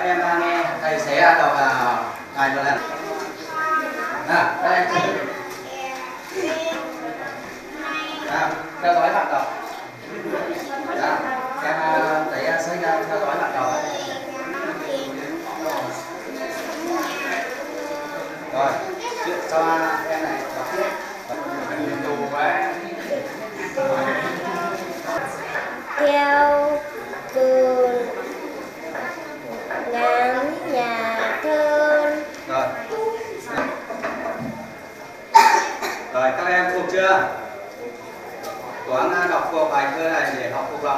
em nghe thầy sẽ đọc bài một lần. Các em theo dõi bạn đọc. Em thầy sẽ theo dõi bạn đọc. Rồi, cho em này đọc tiếp. Tù quá. Theo vườn ngắm nhà thơ. Rồi các em thuộc chưa? Toán đọc thuộc bài thơ này để học thuộc lòng.